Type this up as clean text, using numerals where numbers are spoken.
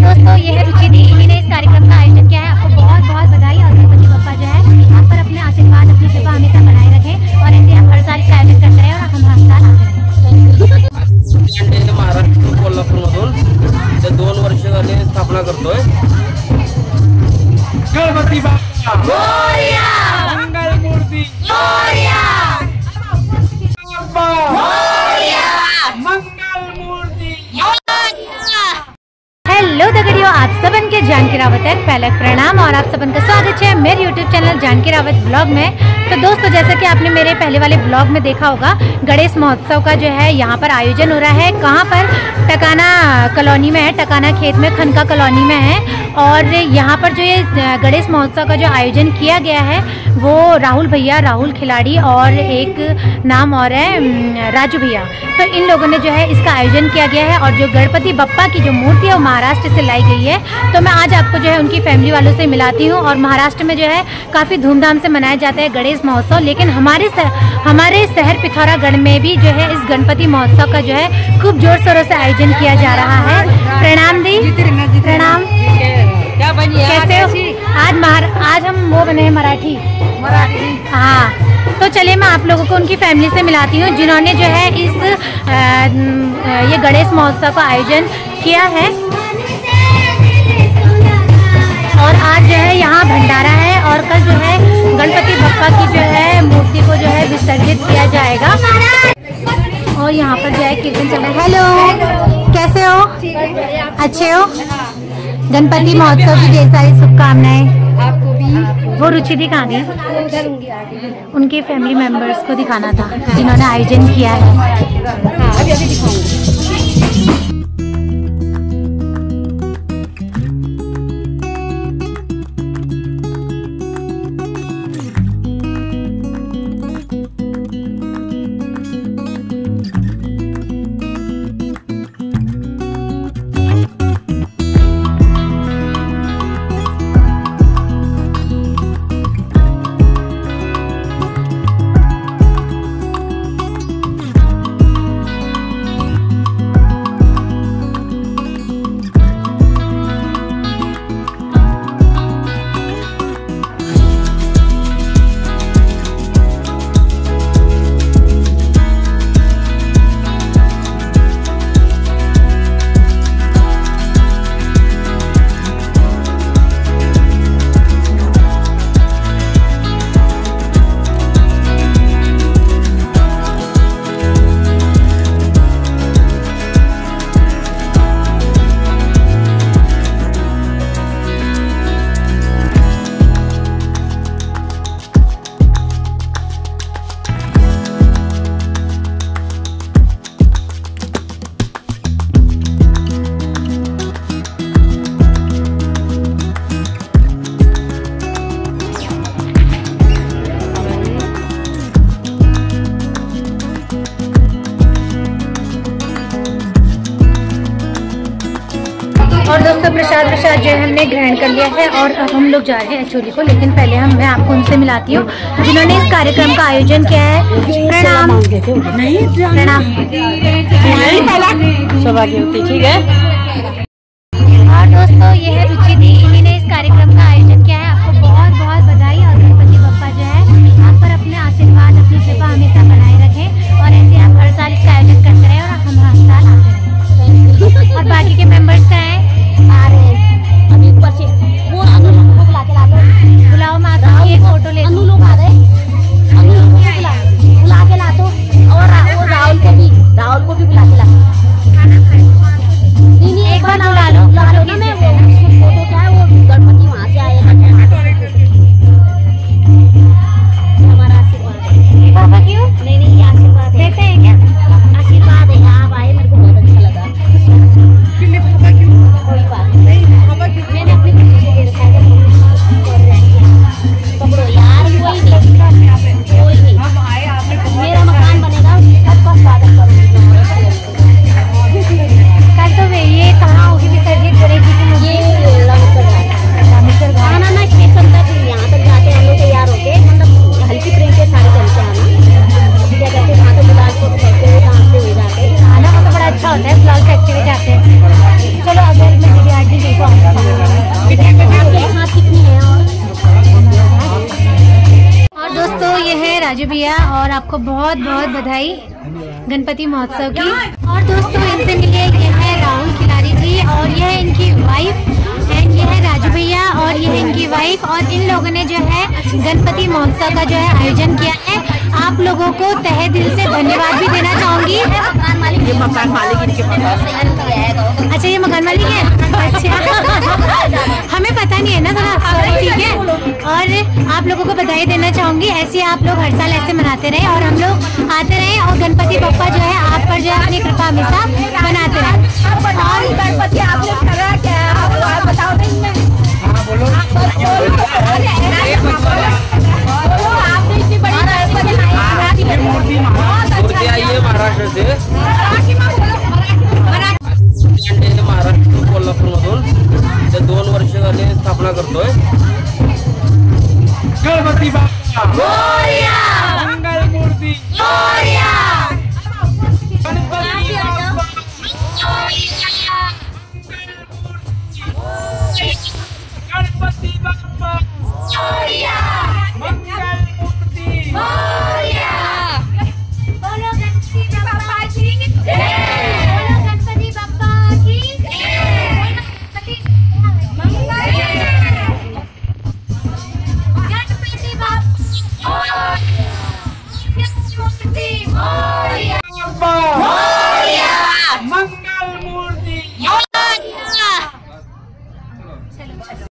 दोस्तों, ये है रुचि दी। इन्हीं ने इस कार्यक्रम का आयोजन किया है। आपको बहुत बहुत बधाई और गणपति बप्पा जो है आप पर अपने आशीर्वाद, अपनी कृपा हमेशा बनाए रखें और ऐसे आप हर साल इसका आयोजन करते रहे और हम हर साल आते रहें। महाराष्ट्र कोल्हापूरमधून 2 वर्ष झाले स्थापना करतोय। गणपती बाप्पा मोरया, मंगल मूर्ती मोरया, मोरया, मंगल मूर्ती मोरया। हेलो दगड़ियों, आप सबन के जानकी रावत है पहले प्रणाम और आप सबन का स्वागत है मेरे YouTube channel Janki Rawat blog में। तो दोस्तों, जैसा कि आपने मेरे पहले वाले ब्लॉग में देखा होगा, गणेश महोत्सव का जो है यहाँ पर आयोजन हो रहा है। कहाँ पर? टकाना कॉलोनी में है, टकाना खेत में, खनका कॉलोनी में है। और यहाँ पर जो ये गणेश महोत्सव का जो आयोजन किया गया है वो राहुल भैया, राहुल खिलाड़ी और एक नाम और है राजू भैया। तो इन लोगों ने जो है इसका आयोजन किया गया है। और जो गणपति बप्पा की जो मूर्ति है वो महाराष्ट्र से लाई गई है। तो मैं आज आपको जो है उनकी फैमिली वालों से मिलाती हूँ। और महाराष्ट्र में जो है काफ़ी धूमधाम से मनाया जाता है गणेश महोत्सव, लेकिन हमारे शहर पिथौरागढ़ में भी जो है इस गणपति महोत्सव का जो है खूब जोर शोरों से आयोजन किया जा रहा है। प्रणाम दी, प्रणाम। कैसे हो? आज हम वो बने हैं मराठी। हाँ, तो चलिए मैं आप लोगों को उनकी फैमिली से मिलाती हूँ जिन्होंने जो है इस ये गणेश महोत्सव का आयोजन किया है। और आज जो है यहाँ भंडारा है और कल जो है गणपति बप्पा की जो है मूर्ति को जो है विसर्जित किया जाएगा। और यहाँ पर जो है कीर्तन चल रहा है। हेलो, कैसे हो? अच्छे हो? गणपति महोत्सव की ढेर सारी शुभकामनाएं आपको भी। वो रुचि दी कहाँ गई? उनके फैमिली मेंबर्स को दिखाना था जिन्होंने आयोजन किया है। अभी दिखाऊंगी। और दोस्तों, प्रसाद जो है हमने ग्रहण कर लिया है और अब हम लोग जा रहे हैं एक्चुअली को। लेकिन पहले मैं आपको उनसे मिलाती हूँ जिन्होंने इस कार्यक्रम का आयोजन किया है। प्रणाम। प्रणाम। सौभाग्यवती, ठीक है। और दोस्तों, ये है रुचि दी। इन्हीं ने इस कार्यक्रम का आयोजन किया है। आपको बहुत बहुत बधाई और गणपति बप्पा जो है आप पर अपने आशीर्वाद, अपनी कृपा हमेशा बनाए रखें और ऐसे आप हर साल इसका आयोजन करते रहे और हम हर साल आते रहें। और बाकी के मेंबर्स का है अभी ऊपर से वो बुला के लाते, बुलाओ माता की एक फोटो ले। अनु लोग आ रहे, बुला के ला दो। और राहुल को भी बुला के ला। नहीं राजू भैया और आपको बहुत बहुत बधाई गणपति महोत्सव की। और दोस्तों इनसे मिले, ये है राहुल खिलाड़ी जी और ये है इनकी वाइफ एंड ये है राजू भैया और ये है इनकी वाइफ। और इन लोगों ने जो है गणपति महोत्सव का जो है आयोजन किया है। आप लोगों को तहे दिल से धन्यवाद भी देना चाहूंगी। ये मकान मालिक इनके पास। अच्छा, ये मकान मालिक है। अच्छा हमें पता नहीं है ना थोड़ा, सॉरी, ठीक है। और आप लोगों को बधाई देना चाहूंगी। ऐसे आप लोग हर साल ऐसे मनाते रहे और हम लोग आते रहे और गणपति बप्पा जो है आप पर जो है अपनी कृपा हमेशा बनाते रहे। और गणपति आपने करा क्या, आप बताओ नहीं। मैं आपने इतनी बड़ी मूर्ति आई है महाराष्ट्र से, महाराष्ट्र कोल्हापूरमधून। ते 2 वर्ष झाले स्थापना करतोय। गणपती बाप्पा मोरया।